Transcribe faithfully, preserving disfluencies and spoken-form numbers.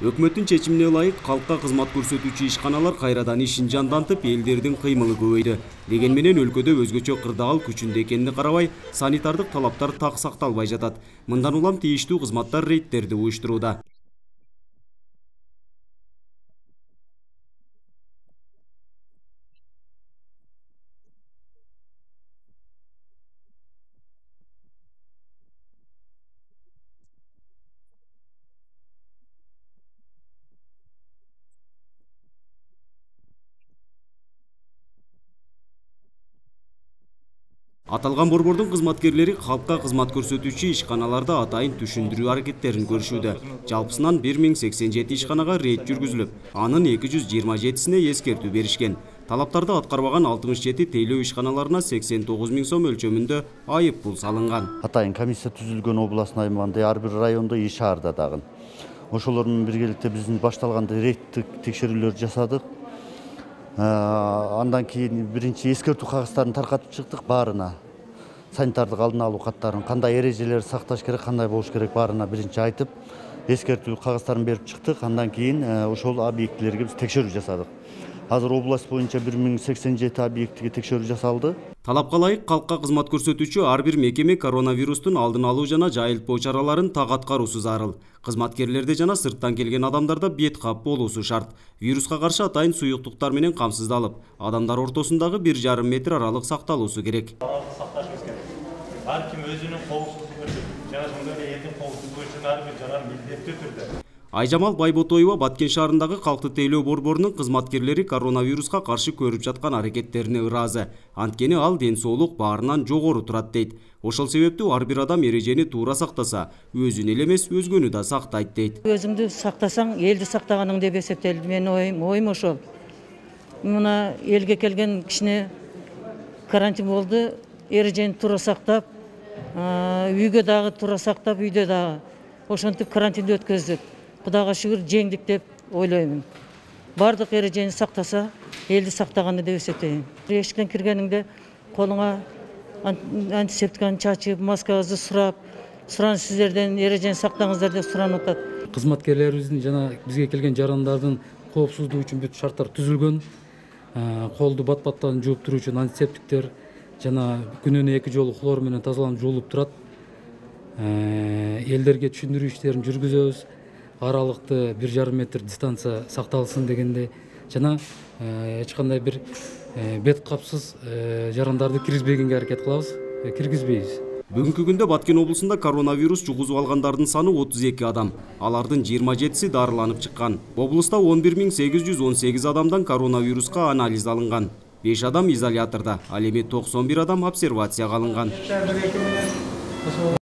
Өкмөттүн чечимине ылайык калкка кызмат көрсөтүүчү ишканалар кайрадан ишин жандантып, элдердин кыймылы көбөйдү. Деген менен өлкөдө өзгөчө кырдаал күчүндө экенине карабай, санитардык талаптар так сакталбай жатат. Мындан улам тийиштүү кызматтар рейдтерди уюштурууда. Аталган борбордун кызматкерлери калкка кызмат көрсөтүүчү ишканаларда атайын түшүндүрүү аракеттерин көрүшүүдө. Жалпысынан бир миң сексен жети ишканага рейд жүргүзүлүп, анын эки жүз жыйырма жетисине эскертүү беришкен. Талаптарды аткарбаган алтымыш жети тейлөө ишканаларына сексен тогуз миң сом өлчөмүндө айып пул салынган. Атайын комиссия түзүлгөн областын аймагында ар бир райондо иш шаарда дагы. Ошолор менен биргеликте биздин башталганда рейдтик текшерүүлөр жасадык. Андан кийин биринчи эскертүү кагыздарын таркатып чыктык баарына. Санитардык алдын алуу каттарын кандай эрежелер сакташ керек, кандай болуш керек баарына биринчи айтып, эскертүү кагыздарын берип чыктык. Андан кийин ошол объектилерге биз текшерүү жасадык. Азыр область боюнча бир миң сексен жети объектиге текшерүү жасалды. Талапка ылайык калкка кызмат көрсөтүүчү ар бир мекеме коронавирустун алдын алуу жана жайылтпоо чараларын так аткаруусу зарыл. Кызматкерлерде жана сырттан келген адамдарда бет кап болуусу шарт. Вируска каршы атайын суюктуктар менен камсыздалып, адамдар ортосундагы бир жарым метр аралык сакталуусу керек. Ар ким өзүнүн коопсуздугун жана ошондой эле элдин коопсуздугу үчүн ар бир жана милдеттүү түрдө. Айжамал Байботоева Баткен шаарындагы калкты тейлөө борборунун кызматкерлери коронавируска каршы көрүп жаткан аракеттерине ыраазы. Анткени ал ден соолук баарынан жогору турат дейт. Ошол себептүү ар бир адам эрежени туура сактаса, өзүн эле эмес, өзгөнү да сактайт дейт. Өзүңдү сактасаң, элди сактаганың деп эсептелди. Менин оюм, оюм ошол. Мына элге келген кичине карантин болду, эрежени туура сактап, үйгө дагы туура сактап, үйдө дагы ошентип карантинди өткөздүк. Кудайга шүгүр жеңдик деп ойлоймун. Бардык эрежени сактаса, элди сактаганы деп эсептейм. Эшиктен киргениңде колуңа антисептиканы чачып, маскаңызды сурап, суран сиздерден эрежени сактаңыздар деп суранып атат. Кызматкерлерибиздин жана бизге келген жарандардын коопсуздугу үчүн бүт шарттар түзүлгөн. Колду бат-баттан жууп туруу үчүн антисептиктер жана күнүнө эки жолу хлор менен тазаланып жуулуп турат. Элдерге түшүндүрүү иштерин жүргүзөбүз. Аралыкты бир жарым метр дистанция сакталсын дегенде жана эч кандай бир бет капсыз жарандарды киргизбегенге аракет кылабыз, киргизбейбиз. Бүгүнкү күндө Баткен облусунда коронавирус жугузуп алгандардын саны отуз эки адам. Алардын жыйырма жетиси дарыланып чыккан. Облуста он бир миң сегиз жүз он сегиз адамдан коронавируска анализ алынган. беш адам изоляторда, ал эми токсон бир адам обсервацияга алынган.